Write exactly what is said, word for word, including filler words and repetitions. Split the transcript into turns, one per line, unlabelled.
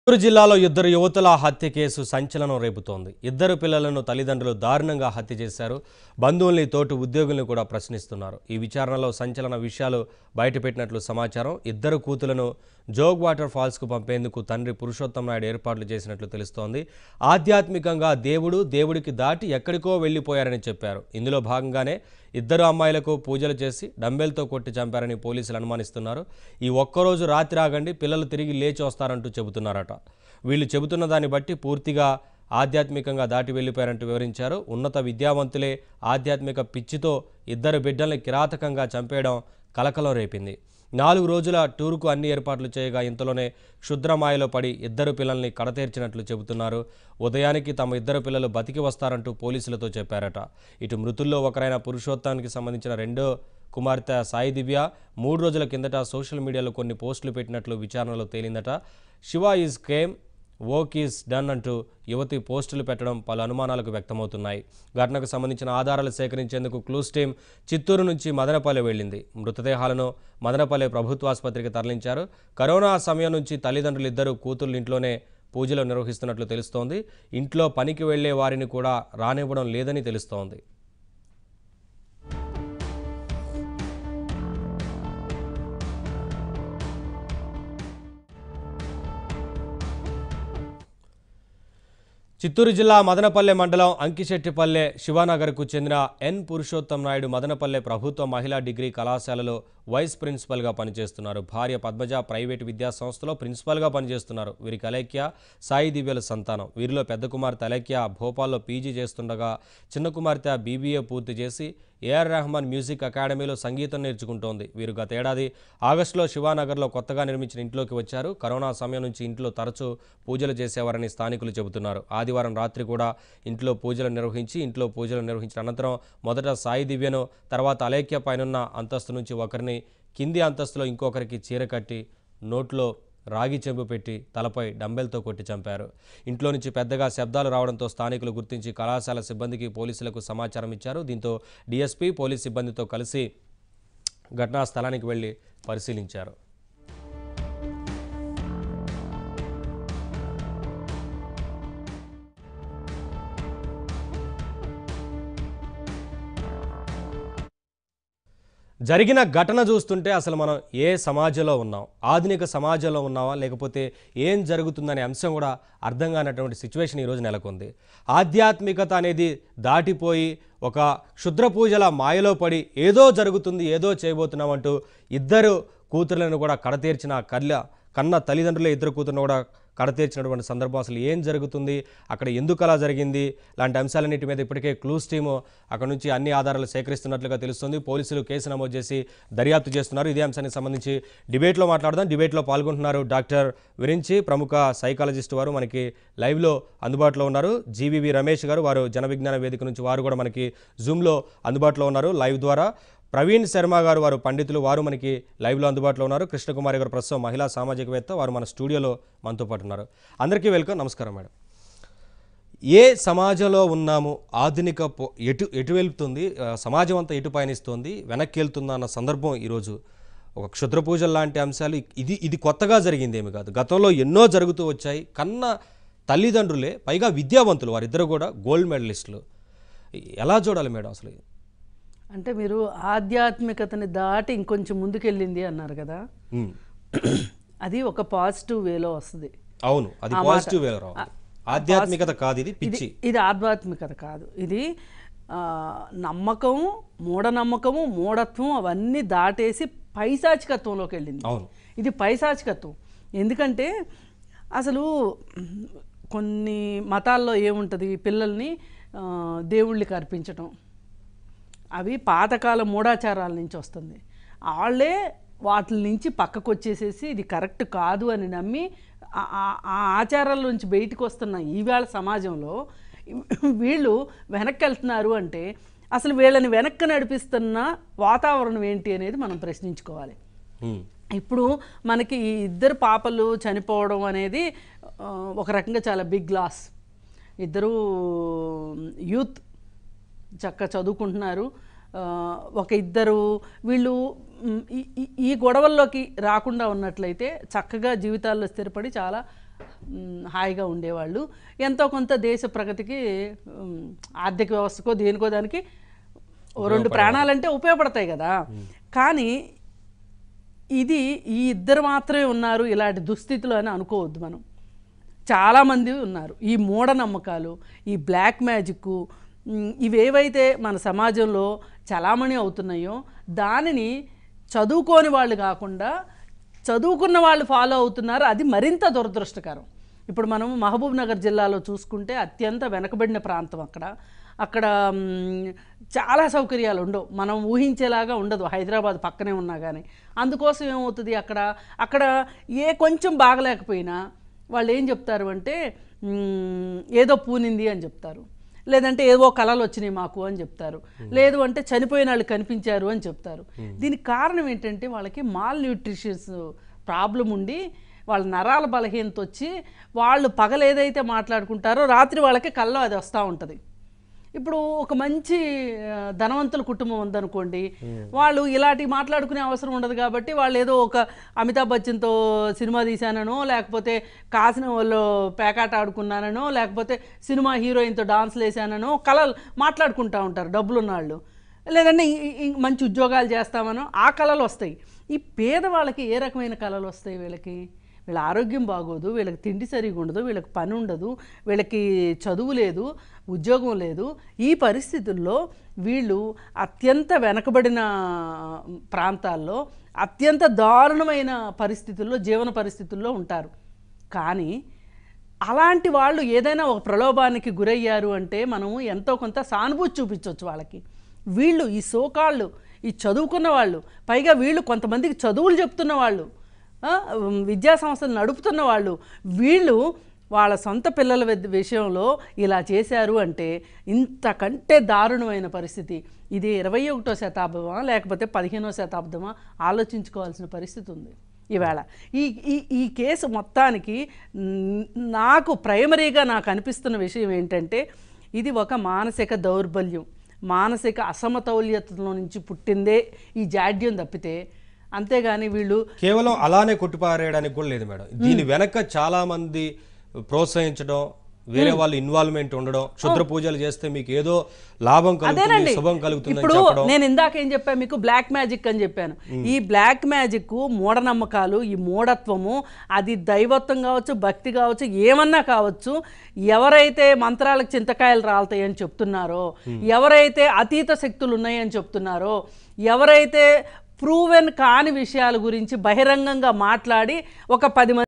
చిత్తూరు జిల్లాలో ఇద్దరు యువతుల హత్య కేసు సంచలనం రేపుతోంది. ఇద్దరు పిల్లలను తల్లిదండ్రులు దారుణంగా హత్య చేశారు. బంధువుల్ని, తోటి ఉద్యోగుల్ని కూడా ప్రశ్నిస్తున్నారు. ఈ విచారణలో సంచలన విషయాలు బయటపెట్టినట్లు సమాచారం. ఇద్దరు కూతులను జోగ్ వాటర్ ఫాల్స్కు పంపేందుకు తండ్రి పురుషోత్తం నాయుడు ఏర్పాట్లు చేసినట్లు తెలుస్తోంది. ఆధ్యాత్మికంగా దేవుడు దేవుడికి దాటి ఎక్కడికో వెళ్లిపోయారని చెప్పారు. ఇందులో భాగంగానే ఇద్దరు అమ్మాయిలకు పూజలు చేసి డంబెల్తో కొట్టి చంపారని పోలీసులు అనుమానిస్తున్నారు. ఈ ఒక్కరోజు రాత్రి ఆగండి, పిల్లలు తిరిగి లేచి వస్తారంటూ చెబుతున్నారట. వీళ్ళు చెబుతున్న దాన్ని బట్టి పూర్తిగా ఆధ్యాత్మికంగా దాటి వెళ్ళిపోయారంటూ వివరించారు. ఉన్నత విద్యావంతులే ఆధ్యాత్మిక పిచ్చితో ఇద్దరు బిడ్డల్ని కిరాతకంగా చంపేయడం కలకలం రేపింది. నాలుగు రోజుల టూర్కు అన్ని ఏర్పాట్లు చేయగా ఇంతలోనే క్షుద్రమాయలో పడి ఇద్దరు పిల్లల్ని కడతేర్చినట్లు చెబుతున్నారు. ఉదయానికి తమ ఇద్దరు పిల్లలు బతికి వస్తారంటూ పోలీసులతో చెప్పారట. ఇటు మృతుల్లో ఒకరైన పురుషోత్తానికి సంబంధించిన రెండో కుమార్తె సాయి దివ్య మూడు రోజుల కిందట సోషల్ మీడియాలో కొన్ని పోస్టులు పెట్టినట్లు విచారణలో తేలిందట. Shiva is came, work is done అంటూ యువతి పోస్టులు పెట్టడం పలు అనుమానాలకు వ్యక్తమవుతున్నాయి. ఘటనకు సంబంధించిన ఆధారాలు సేకరించేందుకు క్లూస్ టీం చిత్తూరు నుంచి మదనపల్లె వెళ్లింది. మృతదేహాలను మదనపల్లె ప్రభుత్వాసుపత్రికి తరలించారు. కరోనా సమయం నుంచి తల్లిదండ్రులు ఇద్దరు కూతుర్లు ఇంట్లోనే పూజలు నిర్వహిస్తున్నట్లు తెలుస్తోంది. ఇంట్లో పనికి వెళ్లే వారిని కూడా రానివ్వడం లేదని తెలుస్తోంది. చిత్తూరు జిల్లా మదనపల్లె మండలం అంకిశెట్టిపల్లె శివానగర్కు చెందిన ఎన్ పురుషోత్తం నాయుడు మదనపల్లె ప్రభుత్వ మహిళా డిగ్రీ కళాశాలలో వైస్ ప్రిన్సిపల్గా పనిచేస్తున్నారు. భార్య పద్మజ ప్రైవేటు విద్యా సంస్థలో ప్రిన్సిపల్గా పనిచేస్తున్నారు. వీరికి అలేఖ్య, సాయి దివ్యల సంతానం. వీరిలో పెద్ద కుమార్తె అలేఖ్య భోపాల్లో పీజీ చేస్తుండగా చిన్న కుమార్తె బీబీఏ పూర్తి చేసి ఏఆర్ రెహమాన్ మ్యూజిక్ అకాడమీలో సంగీతం నేర్చుకుంటోంది. వీరు గతేడాది ఆగస్టులో శివానగర్లో కొత్తగా నిర్మించిన ఇంట్లోకి వచ్చారు. కరోనా సమయం నుంచి ఇంట్లో తరచూ పూజలు చేసేవారని స్థానికులు చెబుతున్నారు. ఆదివారం రాత్రి కూడా ఇంట్లో పూజలు నిర్వహించి ఇంట్లో పూజలు నిర్వహించిన అనంతరం మొదట సాయి దివ్యను, తర్వాత అలేఖ్య పైనున్న అంతస్తు నుంచి ఒకరిని, కింది అంతస్తులో ఇంకొకరికి చీర కట్టి నోట్లో రాగి చెంబు పెట్టి తలపై డంబెల్తో కొట్టి చంపారు. ఇంట్లో నుంచి పెద్దగా శబ్దాలు రావడంతో స్థానికులు గుర్తించి కళాశాల సిబ్బందికి, పోలీసులకు సమాచారం ఇచ్చారు. దీంతో డీఎస్పీ పోలీస్ సిబ్బందితో కలిసి ఘటనా స్థలానికి వెళ్లి పరిశీలించారు. జరిగిన ఘటన చూస్తుంటే అసలు మనం ఏ సమాజంలో ఉన్నాం, ఆధునిక సమాజంలో ఉన్నావా లేకపోతే ఏం జరుగుతుందనే అంశం కూడా అర్థం కానటువంటి సిచ్యువేషన్ ఈరోజు నెలకొంది. ఆధ్యాత్మికత అనేది దాటిపోయి ఒక క్షుద్ర పూజల మాయలో పడి ఏదో జరుగుతుంది, ఏదో చేయబోతున్నాం అంటూ ఇద్దరు కూతుర్లను కూడా కడతీర్చిన కళ్ళ కన్న తల్లిదండ్రులే ఇద్దరు కూతురును కూడా కడతీర్చినటువంటి సందర్భం. అసలు ఏం జరుగుతుంది, అక్కడ ఎందుకు అలా జరిగింది, లాంటి అంశాలన్నిటి మీద ఇప్పటికే క్లూస్ టీము అక్కడ నుంచి అన్ని ఆధారాలు సేకరిస్తున్నట్లుగా తెలుస్తుంది. పోలీసులు కేసు నమోదు చేసి దర్యాప్తు చేస్తున్నారు. ఇదే అంశానికి సంబంధించి డిబేట్లో మాట్లాడదాం. డిబేట్లో పాల్గొంటున్నారు డాక్టర్ విరించి, ప్రముఖ సైకాలజిస్ట్ వారు మనకి లైవ్లో అందుబాటులో ఉన్నారు. జీవీవి రమేష్ గారు, వారు జన విజ్ఞాన వేదిక నుంచి వారు కూడా మనకి జూమ్లో అందుబాటులో ఉన్నారు లైవ్ ద్వారా. ప్రవీణ్ శర్మ గారు, వారు పండితులు, వారు మనకి లైవ్లో అందుబాటులో ఉన్నారు. కృష్ణకుమారి గారు ప్రస్తుతం మహిళా సామాజికవేత్త, వారు మన స్టూడియోలో మనతో పాటు ఉన్నారు. అందరికీ వెల్కమ్, నమస్కారం మేడం. ఏ సమాజంలో ఉన్నాము, ఆధునిక ఎటు ఎటు వెళ్తుంది, సమాజం అంతా ఎటు పయనిస్తోంది, వెనక్కి వెళ్తుందా అన్న సందర్భం ఈరోజు. ఒక క్షుద్ర పూజలు లాంటి అంశాలు ఇది ఇది కొత్తగా జరిగింది ఏమి కాదు, గతంలో ఎన్నో జరుగుతూ వచ్చాయి. కన్న తల్లిదండ్రులే, పైగా విద్యావంతులు, వారిద్దరు కూడా గోల్డ్ మెడలిస్టులు. ఎలా చూడాలి మేడం అసలు?
అంటే మీరు ఆధ్యాత్మికతని దాటి ఇంకొంచెం ముందుకెళ్ళింది అన్నారు కదా, అది ఒక పాజిటివ్ వేలో వస్తుంది.
అవును, అది పాజిటివ్ వేలో రావాలి. ఆధ్యాత్మికత కాదు ఇది, పిచ్చి.
ఇది ఆధ్యాత్మికత కాదు, ఇది నమ్మకం, మూఢనమ్మకము, మూఢత్వం అవన్నీ దాటేసి పైశాచికత్వంలోకి వెళ్ళింది.
అవును,
ఇది పైశాచికత్వం. ఎందుకంటే అసలు కొన్ని మతాల్లో ఏముంటుంది, పిల్లల్ని దేవుళ్ళకి అర్పించటం, అవి పాతకాల మూఢాచారాల నుంచి వస్తుంది. వాళ్ళే వాటి నుంచి పక్కకు వచ్చేసేసి ఇది కరెక్ట్ కాదు అని నమ్మి ఆ ఆచారాల నుంచి బయటకు వస్తున్న ఈవేళ సమాజంలో వీళ్ళు వెనక్కి వెళ్తున్నారు. అంటే అసలు వీళ్ళని వెనక్కి నడిపిస్తున్న వాతావరణం ఏంటి అనేది మనం ప్రశ్నించుకోవాలి. ఇప్పుడు మనకి ఈ ఇద్దరు పాపలు చనిపోవడం అనేది ఒక రకంగా చాలా బిగ్ లాస్. ఇద్దరు యూత్ చక్కగా చదువుకుంటున్నారు. ఒక ఇద్దరు వీళ్ళు ఈ గొడవల్లోకి రాకుండా ఉన్నట్లయితే చక్కగా జీవితాల్లో స్థిరపడి చాలా మ్, హాయిగా ఉండేవాళ్ళు. ఎంతో కొంత దేశ ప్రగతికి మ్, ఆర్థిక వ్యవస్థకో దేనికో దానికి ఓ రెండు ప్రాణాలంటే ఉపయోగపడతాయి కదా. కానీ ఇది ఈ ఇద్దరు మాత్రమే ఉన్నారు ఇలాంటి దుస్థితులు అని అనుకోవద్దు మనం. చాలామంది ఉన్నారు. ఈ మూఢనమ్మకాలు, ఈ బ్లాక్ మ్యాజిక్, ఇవేవైతే మన సమాజంలో చలామణి అవుతున్నాయో దానిని చదువుకోని వాళ్ళు కాకుండా చదువుకున్న వాళ్ళు ఫాలో అవుతున్నారు. అది మరింత దురదృష్టకరం. ఇప్పుడు మనం మహబూబ్ నగర్ జిల్లాలో చూసుకుంటే అత్యంత వెనకబడిన ప్రాంతం. అక్కడ అక్కడ మ్, చాలా సౌకర్యాలు ఉండవు, మనం ఊహించేలాగా ఉండదు హైదరాబాద్ పక్కనే ఉన్నా కానీ. అందుకోసం ఏమవుతుంది, అక్కడ అక్కడ ఏ కొంచెం బాగలేకపోయినా వాళ్ళు ఏం చెప్తారు అంటే మ్, ఏదో పూనింది అని చెప్తారు, లేదంటే ఏవో కళలు వచ్చినాయి మాకు అని చెప్తారు, లేదు అంటే చనిపోయిన వాళ్ళు కనిపించారు అని చెప్తారు. దీనికి కారణం ఏంటంటే వాళ్ళకి మాల్ న్యూట్రిషన్స్ ప్రాబ్లం ఉండి వాళ్ళ నరాల బలహీనత వచ్చి వాళ్ళు పగలు ఏదైతే మాట్లాడుకుంటారో రాత్రి వాళ్ళకి కల్లో అది వస్తూ ఉంటుంది. ఇప్పుడు ఒక మంచి ఆ, ధనవంతుల కుటుంబం ఉందనుకోండి, వాళ్ళు ఇలాంటి మాట్లాడుకునే అవసరం ఉండదు కాబట్టి వాళ్ళు ఏదో ఒక అమితాబ్ బచ్చన్తో సినిమా తీశాననో, లేకపోతే కాసిన వాళ్ళు పేకాట ఆడుకున్నాననో, లేకపోతే సినిమా హీరోయిన్తో డాన్స్లు వేసాననో కళలు మాట్లాడుకుంటూ ఉంటారు డబ్బులున్న వాళ్ళు. లేదంటే ఇ- ఇ- మంచి ఉద్యోగాలు చేస్తామనో ఆ కళలు వస్తాయి. ఈ పేదవాళ్ళకి ఏ రకమైన కళలు వస్తాయి? వీళ్ళకి వీళ్ళ ఆరోగ్యం బాగోదు, వీళ్ళకి తిండి సరిగా ఉండదు, వీళ్ళకి పని ఉండదు, వీళ్ళకి చదువు లేదు, ఉద్యోగం లేదు. ఈ పరిస్థితుల్లో వీళ్ళు అత్యంత వెనకబడిన ప్రాంతాల్లో అత్యంత దారుణమైన పరిస్థితుల్లో జీవన పరిస్థితుల్లో ఉంటారు. కానీ అలాంటి వాళ్ళు ఏదైనా ఒక ప్రలోభానికి గురయ్యారు అంటే మనము ఎంతో కొంత సానుభూతి చూపించవచ్చు వాళ్ళకి. వీళ్ళు ఈ సోకాళ్ళు, ఈ చదువుకున్న వాళ్ళు, పైగా వీళ్ళు కొంతమందికి చదువులు చెప్తున్న వాళ్ళు, ఆ, విద్యా సంస్థలు నడుపుతున్న వాళ్ళు, వీళ్ళు వాళ్ళ సొంత పిల్లల విద్- విషయంలో ఇలా చేశారు అంటే ఇంతకంటే దారుణమైన పరిస్థితి. ఇది ఇరవై ఒకటో శతాబ్దమా లేకపోతే పదిహేనో శతాబ్దమా ఆలోచించుకోవాల్సిన పరిస్థితి ఉంది ఈవేళ. ఈ ఈ ఈ కేసు మొత్తానికి న్- నాకు ప్రైమరీగా నాకు అనిపిస్తున్న విషయం ఏంటంటే ఇది ఒక మానసిక దౌర్బల్యం, మానసిక అసమతౌల్యతలో నుంచి పుట్టిందే ఈ జాడ్యం తప్పితే, అంతేగాని వీళ్ళు
కేవలం అలానే కొట్టిపారేయడానికి కూడా లేదు మేడం. దీని వెనక చాలా మంది ప్రోత్సహించడం, వేరే వాళ్ళు ఇన్వాల్వ్మెంట్ ఉండడం, క్షుద్ర పూజలు చేస్తే మీకు ఏదో లాభం కలుగుతుంది,
అదేనండి.
శుభం కలుగుతుందని
ఇప్పుడు
చెప్పడం.
నేను ఇందాక ఏం చెప్పాను మీకు, బ్లాక్ మ్యాజిక్ అని చెప్పాను. ఈ బ్లాక్ మ్యాజిక్, మూఢనమ్మకాలు, ఈ మూఢత్వము, అది దైవత్వం కావచ్చు, భక్తి కావచ్చు, ఏమన్నా కావచ్చు, ఎవరైతే మంత్రాలకు చింతకాయలు రాలుతాయని చెప్తున్నారో, ఎవరైతే అతీత శక్తులు ఉన్నాయని చెప్తున్నారో, ఎవరైతే ప్రూవెన్ కాని విషయాల గురించి బహిరంగంగా మాట్లాడి ఒక పది మంది